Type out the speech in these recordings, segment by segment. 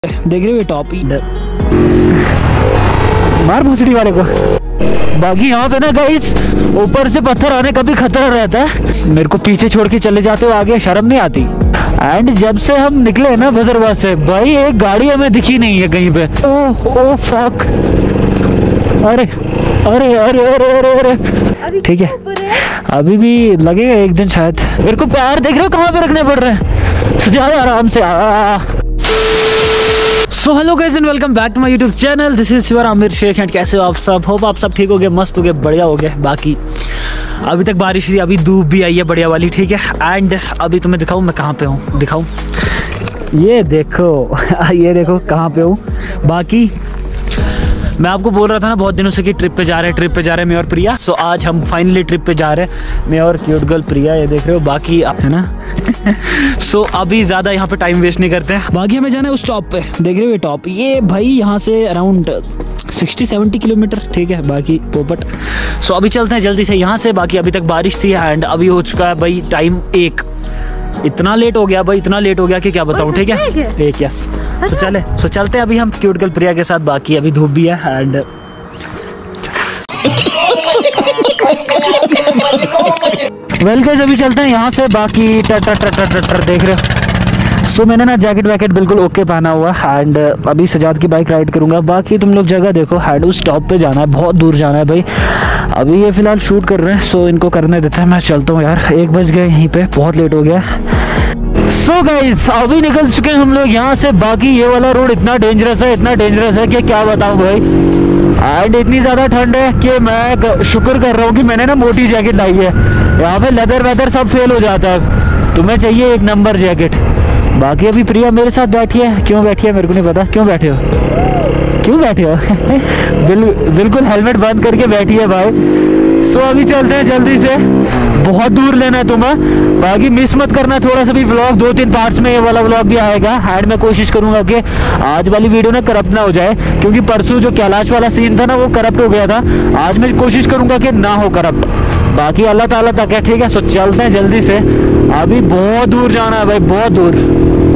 देख रहे हो टॉप मार भूसड़ी वाले को। बाकी यहाँ पे ना गाइस ऊपर से पत्थर आने का भी खतरा रहता है। मेरे को पीछे छोड़ के चले जाते हो, आगे शर्म नहीं आती। एंड जब से हम निकले ना भद्रवाह से भाई एक गाड़ी हमें दिखी नहीं है कहीं पे। ओह फक, अरे अरे अरे अरे अरे अरे ठीक है अभी भी लगेगा एक दिन शायद। मेरे को पैर देख रहे हो कहाँ पे रखने पड़ रहे हैं, सजाओ आराम से। So hello guys and welcome back to my YouTube channel. This is your Aamir Shaikh and कैसे हो आप सब। होप आप सब ठीक हो गए, मस्त हो गए, बढ़िया हो गए। बाकी अभी तक बारिश हुई, अभी धूप भी आई है बढ़िया वाली, ठीक है। एंड अभी तुम्हें दिखाऊं मैं कहाँ पे हूँ, दिखाऊं ये देखो ये देखो कहाँ पे हूँ। बाकी मैं आपको बोल रहा था ना बहुत दिनों से कि ट्रिप पे जा रहे हैं मैं और प्रिया। सो आज हम फाइनली ट्रिप पे जा रहे हैं, मैं और क्यूट गर्ल प्रिया, ये देख रहे हो। बाकी है ना सो अभी ज़्यादा यहाँ पे टाइम वेस्ट नहीं करते हैं। बाकी हमें जाना है उस टॉप पे, देख रहे हो ये टॉप, ये भाई यहाँ से अराउंड 60-70 किलोमीटर, ठीक है। बाकी पोपट सो अभी चलते हैं जल्दी से यहाँ से। बाकी अभी तक बारिश थी एंड अभी हो चुका है भाई टाइम 1। इतना लेट हो गया भाई, इतना लेट हो गया कि क्या बताऊँ, ठीक है। एक यस तो चलते हैं अभी हम क्यूट गर्ल प्रिया के साथ। बाकी अभी धूप भी है एंड वेल गाइस अभी चलते हैं यहाँ से। बाकी टर देख रहे हो। सो मैंने ना जैकेट वैकेट बिल्कुल ओके पहना हुआ एंड अभी सजाद की बाइक राइड करूंगा। बाकी तुम लोग जगह देखो, हैड उस टॉप पे जाना है, बहुत दूर जाना है भाई। अभी ये फिलहाल शूट कर रहे हैं, सो इनको करने देते हैं, मैं चलता हूँ यार। 1 बज गए यहीं पे, बहुत लेट हो गया। सो गाइस अभी निकल चुके हैं हम लोग यहाँ से। बाकी ये वाला रोड इतना डेंजरस है कि क्या बताऊँ भाई। एंड इतनी ज़्यादा ठंड है कि मैं शुक्र कर रहा हूँ कि मैंने ना मोटी जैकेट लाई है। यहाँ पे लेदर वेदर सब फेल हो जाता है, तुम्हें चाहिए 1 नंबर जैकेट। बाकी अभी प्रिया मेरे साथ बैठी है, क्यों बैठी है मेरे को नहीं पता। क्यों बैठे हो बिल्कुल हेलमेट बंद करके बैठी है भाई। सो अभी चलते हैं जल्दी से, बहुत दूर लेना है तुम्हें। बाकी मिस मत करना थोड़ा सा भी व्लॉग, 2-3 पार्ट्स में ये वाला व्लॉग भी आएगा। एंड मैं कोशिश करूंगा कि आज वाली वीडियो ना करप्ट ना हो जाए, क्योंकि परसों जो कैलाश वाला सीन था ना वो करप्ट हो गया था। आज मैं कोशिश करूंगा कि ना हो करप्ट। बाकी अल्लाह ताला तक है, ठीक है। सो चलते हैं जल्दी से, अभी बहुत दूर जाना है भाई, बहुत दूर।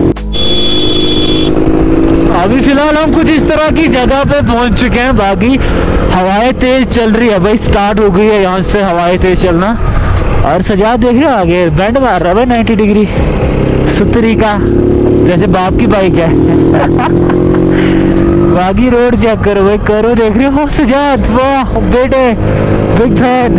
अभी फिलहाल हम कुछ इस तरह की जगह पे पहुंच चुके हैं। बाकी हवाएं तेज चल रही है भाई, स्टार्ट हो गई है यहाँ से हवाएं तेज चलना। और सजाद देख रहे हो आगे बैंड मार रहा है भाई 90 डिग्री सुतरी का, जैसे बाप की बाइक है। बाकी रोड चेक करो भाई, करो, देख रहे हो सजाद, वाह बेटे, बिग फैन।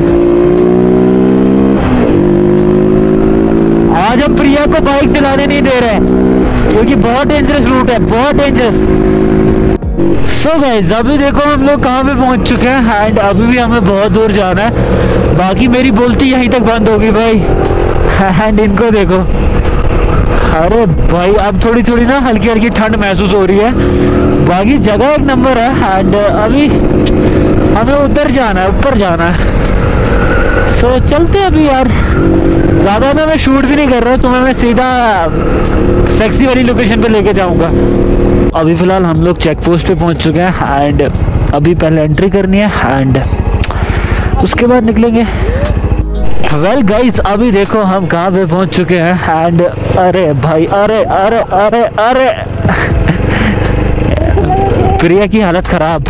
आज हम प्रिया को बाइक चलाने नहीं दे रहे क्योंकि बहुत डेंजरस रूट है, बहुत डेंजरस। सो गाइस अभी देखो हम लोग कहाँ पे पहुँच चुके हैं एंड अभी भी हमें बहुत दूर जाना है। बाकी मेरी बोलती यहीं तक बंद होगी भाई। एंड इनको देखो, अरे भाई अब थोड़ी थोड़ी ना हल्की हल्की ठंड महसूस हो रही है। बाकी जगह 1 नंबर है एंड अभी हमें उधर जाना है, ऊपर जाना है। सो चलते अभी यार, ज़्यादा तो मैं शूट भी नहीं कर रहा, तुम्हें मैं सीधा सेक्सी वाली लोकेशन पे लेके जाऊंगा। अभी फ़िलहाल हम लोग चेक पोस्ट पे पहुंच चुके हैं एंड अभी पहले एंट्री करनी है एंड उसके बाद निकलेंगे। वेल गाइस अभी देखो हम कहाँ पे पहुंच चुके हैं एंड अरे भाई अरे अरे अरे अरे प्रिया की हालत खराब।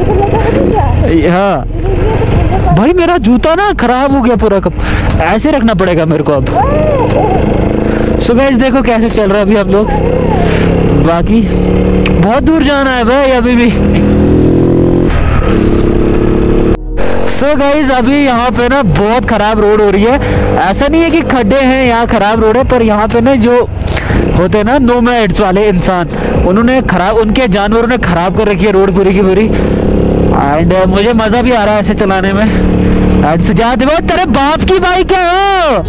हाँ भाई मेरा जूता ना खराब हो गया पूरा, कब ऐसे रखना पड़ेगा मेरे को अब। सो गाइस देखो कैसे चल रहा है अभी हम लोग। बाकी बहुत दूर जाना है भाई अभी भी। सो गाइस अभी यहाँ पे ना बहुत खराब रोड हो रही है। ऐसा नहीं है कि खड्डे हैं, यहाँ खराब रोड है, पर यहाँ पे ना जो होते हैं ना नोमैड्स वाले इंसान, उन्होंने खराब, उनके जानवरों ने खराब कर रखी है रोड पूरी की पूरी। एंड मुझे मजा भी आ रहा है ऐसे चलाने में। एंड सजा दे तेरे बाप की बाइक है वो।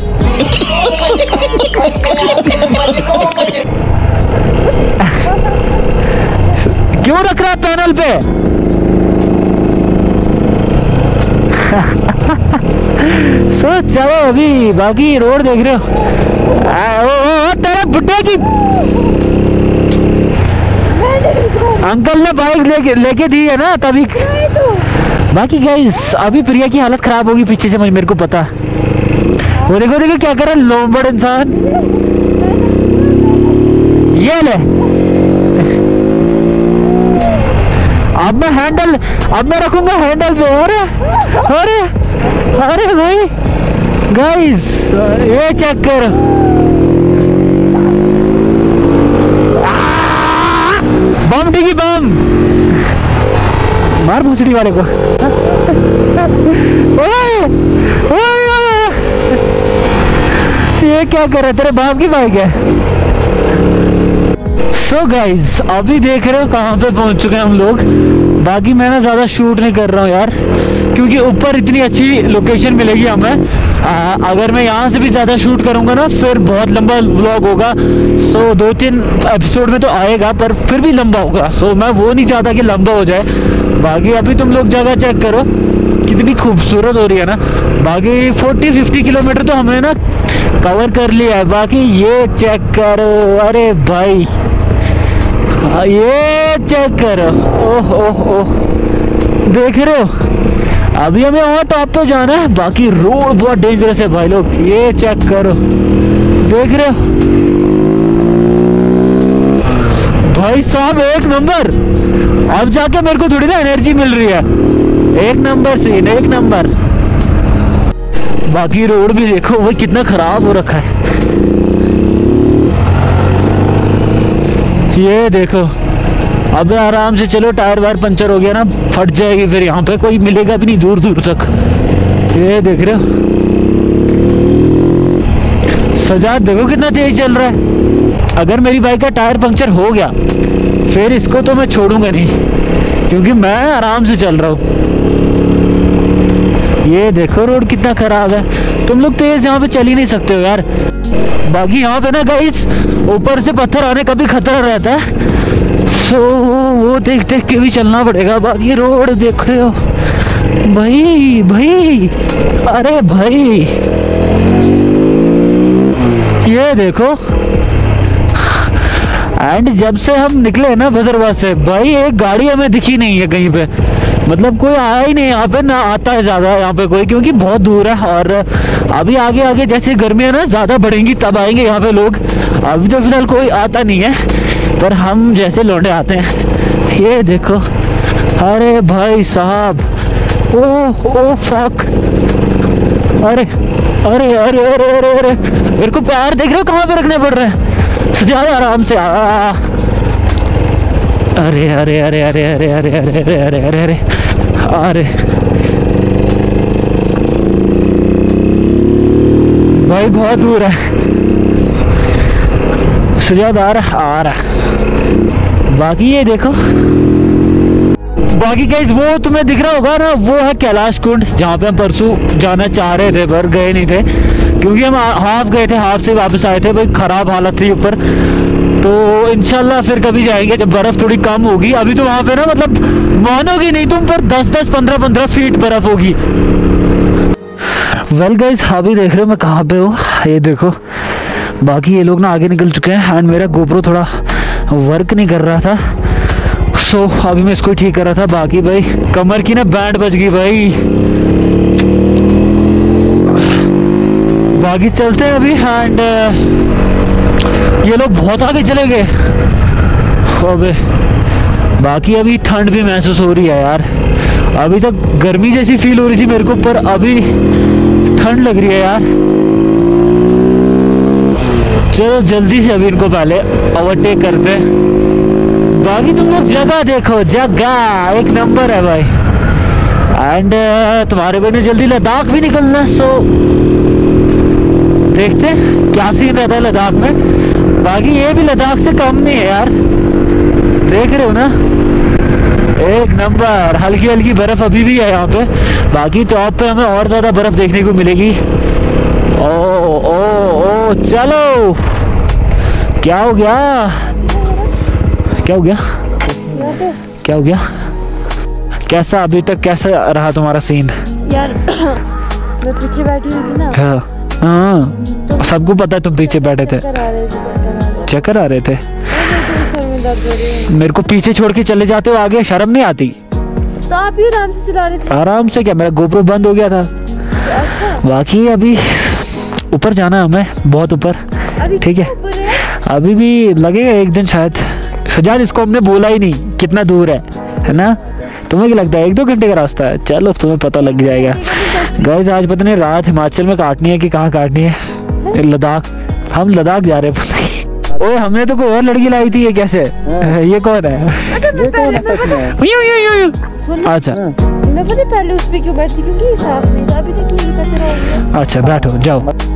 क्यों रख रहा है पैनल पे? सो चलो अभी बाकी रोड देख रहे हो। तेरे बुड्ढे की अंकल ने बाइक लेके दी है ना तभी। बाकी गाइस अभी प्रिया की हालत खराब होगी पीछे से, मेरे को पता। वो देखो देखो क्या कर रहा है लोमबड़ इंसान, ये ले मैं हैंडल, अब मैं रखूंगा हैंडल पे। अरे अरे अरे भाई गाइस ये चेक करो, बम डिगी बम, मार भूसड़ी वाले को। ओए, ओए, ये क्या कर रहे, तेरे बाप की बाइक है। सो गाइज अभी देख रहे हो कहाँ पे पहुंच चुके हैं हम लोग। बाकी मैं ना ज्यादा शूट नहीं कर रहा हूँ यार, क्योंकि ऊपर इतनी अच्छी लोकेशन मिलेगी हमें। अगर मैं यहाँ से भी ज्यादा शूट करूंगा ना फिर बहुत लंबा व्लॉग होगा। सो 2-3 एपिसोड में तो आएगा पर फिर भी लंबा होगा। सो मैं वो नहीं चाहता कि लंबा हो जाए। बाकी अभी तुम लोग जगह चेक करो कितनी खूबसूरत हो रही है ना। बाकी 40-50 किलोमीटर तो हमने ना कवर कर लिया है। बाकी ये चेक करो, अरे भाई ये चेक करो, ओह ओह ओह, देख रहे हो अभी हमें और टॉप पे जाना है। बाकी रोड बहुत डेंजरस है भाई लोग, ये चेक करो, देख रहे हो भाई साहब एक नंबर। अब जाके मेरे को थोड़ी ना एनर्जी मिल रही है, एक नंबर सीन, एक नंबर। बाकी रोड भी देखो भाई कितना खराब हो रखा है, ये देखो। अब आराम से चलो, टायर वायर पंचर हो गया ना फट जाएगी, फिर यहाँ पे कोई मिलेगा भी नहीं दूर दूर तक। ये देख रहे हो सजाद, देखो कितना तेज चल रहा है। अगर मेरी बाइक का टायर पंक्चर हो गया फिर इसको तो मैं छोड़ूंगा नहीं, क्योंकि मैं आराम से चल रहा हूँ। ये देखो रोड कितना खराब है, तुम लोग तेज यहाँ पे चल ही नहीं सकते हो यार। बाकी यहाँ पे ना गाइस ऊपर से पत्थर आने का भी खतरा रहता है, सो वो देख देख के भी चलना पड़ेगा। बाकी रोड देख रहे हो भाई, भाई अरे भाई ये देखो। एंड जब से हम निकले ना भद्रवाह से भाई एक गाड़ी हमें दिखी नहीं है कहीं पे, मतलब कोई आया ही नहीं यहाँ पे, ना आता है ज़्यादा यहाँ पे कोई, क्योंकि बहुत दूर है। और अभी आगे आगे जैसे गर्मियाँ ना ज़्यादा बढ़ेंगी तब आएंगे यहाँ पे लोग। अभी तो फिलहाल कोई आता नहीं है, पर हम जैसे लौंडे आते हैं। ये देखो, अरे भाई साहब, ओह ओह फक, अरे अरे अरे अरे अरे अरे, मेरे को पैर देख रहे हो कहाँ पे रखने पड़ रहे हैं, ज़्यादा आराम से। अरे अरे अरे अरे अरे अरे अरे अरे अरे अरे अरे अरे भाई बहुत दूर है, सुजाद आ रहा। बाकी ये देखो, बाकी गाइस वो तुम्हें दिख रहा होगा ना, वो है कैलाश कुंड, जहाँ पे हम परसों जाना चाह रहे थे पर गए नहीं थे, क्योंकि हम हाफ गए थे, हाफ से वापस आए थे भाई, खराब हालत थी ऊपर। तो इंशाल्लाह फिर कभी जाएंगे जब बर्फ थोड़ी कम होगी। अभी तो वहाँ पे ना मतलब मानोगी नहीं तुम, पर 10-10 15-15 फीट बर्फ होगी। वेल गाइस अभी देख रहे हो मैं कहाँ पे हूँ, ये देखो। बाकी ये लोग ना आगे निकल चुके हैं एंड मेरा गोप्रो थोड़ा वर्क नहीं कर रहा था, सो अभी मैं इसको ठीक कर रहा था। बाकी भाई कमर की ना बैंड बज गई भाई। बाकी चलते हैं अभी एंड ये लोग बहुत आगे चले गए अबे। बाकी अभी ठंड भी महसूस हो रही है यार, अभी तक गर्मी जैसी फील हो रही थी मेरे को, पर अभी ठंड लग रही है यार। चलो जल्दी से अभी इनको पहले ओवरटेक करते। बाकी तुम लोग जगह देखो, जगह एक नंबर है भाई। एंड तुम्हारे भाई ने जल्दी लद्दाख भी निकलना, सो देखते क्या सीन रहता है लद्दाख में। बाकी ये भी लद्दाख से कम नहीं है यार, देख रहे हो ना, एक नंबर। हल्की हल्की बर्फ अभी भी है यहाँ पे। बाकी टॉप पे हमें और ज्यादा बर्फ देखने को मिलेगी। ओ ओ ओ चलो, क्या हो गया, क्या हो गया, क्या हो गया, कैसा अभी तक कैसा रहा तुम्हारा सीन यार? मैं पीछे बैठी हुई थी ना। हाँ सबको पता है तुम पीछे बैठे थे, चक्कर आ रहे थे। मेरे को पीछे छोड़ के चले जाते हो आगे, शर्म नहीं आती? तो आप ही आराम से चला रहे थे। आराम से क्या, मेरा गोप्रो बंद हो गया था। अच्छा। बाकी अभी ऊपर जाना है हमें, बहुत ऊपर, ठीक है। अभी भी लगेगा एक दिन शायद। सजाद इसको हमने बोला ही नहीं कितना दूर है ना। तुम्हें क्या लगता है 1-2 घंटे का रास्ता है? चलो तुम्हें पता लग जाएगा। गाइस आज पता नहीं रात हिमाचल में काटनी है कि कहाँ काटनी है। लद्दाख, हम लद्दाख जा रहे हैं पता नहीं। ओए हमने तो कोई और लड़की लाई थी, ये कैसे? ये कौन है? ये कौन है सच में? सुन अच्छा मैं पता पहले उस पे क्यों बैठती क्योंकि ये साफ नहीं था, अभी तक ये कचरा हो गया। अच्छा बैठो जाओ।